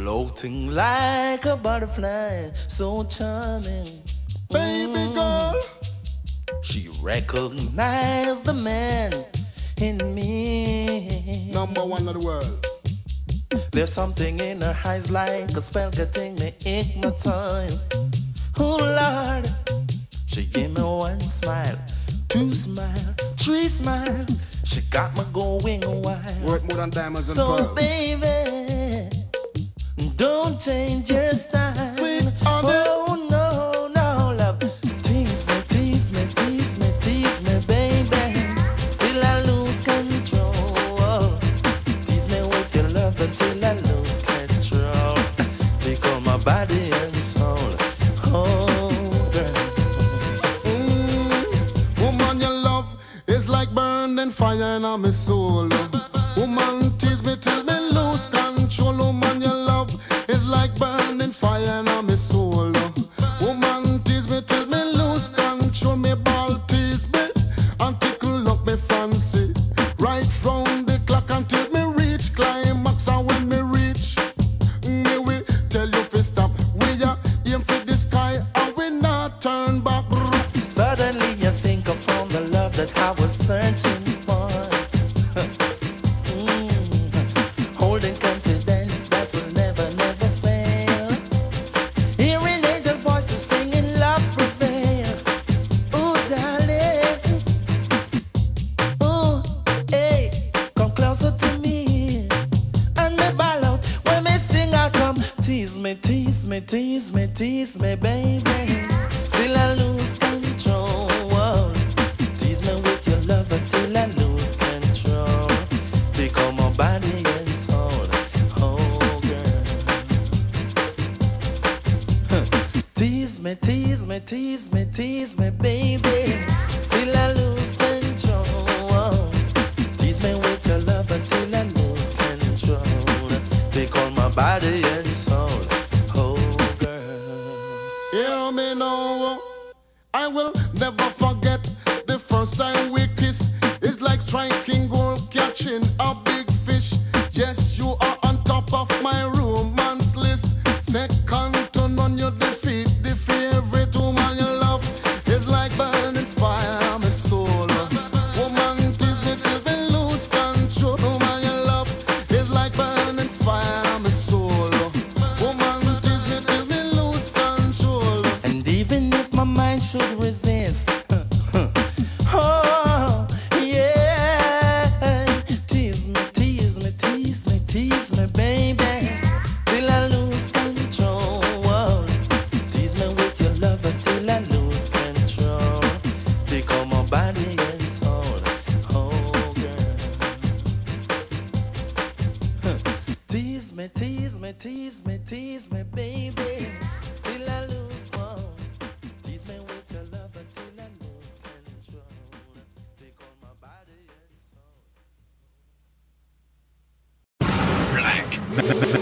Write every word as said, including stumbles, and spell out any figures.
floating like a butterfly, so charming. Baby Mm. girl, she recognized the man in me. number one of the world. There's something in her eyes like a spell getting me hypnotized. Oh Lord, she gave me one smile, two smile, three smile. She got me going wild. Worth more than diamonds and so pearls. So baby, don't change your style. Sweet honey. Oh no, no love. Tease me, tease me, tease me, tease me, baby, till I lose control. Tease me with your love until I lose control. Become my body and soul. Oh girl. Mm, woman, your love is like burning fire in my soul. Woman, tease me till me lose control. Woman, your love is like burning fire in my soul. Woman, tease me till me lose control. Me ball tease me and tickle up me fancy. Right round the clock until me reach climax. And when me reach, me will tell you to stop. We are aim for the sky and we not turn back. Suddenly you think I found the love that I was searching for. mm. Holding confidence that will never, never fail. Hearing angel voices singing love prevail. Ooh, darling. Ooh, hey, come closer to me. And me ball out when me sing I come. Tease me, tease me, tease me, tease me, baby, till I lose control. Tease me with your love until I lose control. Take all my body and soul. Oh girl. Huh. Tease me, tease me, tease me, tease me, baby, till I lose control. Tease me with your love until I lose control. Take all my body and soul. Oh girl. Hear me now, I will never forget the first time we kiss. It's like striking gold, catching a big fish. Yes, you are on top of my romance list. Second to none, you defeat the favorite woman you love. It's like burning fire, my soul. Woman, tease me till we lose control. Woman you love is like burning fire, my soul. Woman, tease me till we lose control. And even if my mind should resist, oh yeah, tease me, tease me, tease me, tease me, baby, till I lose control. Tease me with your love until I lose control. Take all my body and soul. Oh girl. Tease me, tease me, tease me, tease me, baby, till I lose control. Tease me with your love until I lose control. Take all my body and soul. Black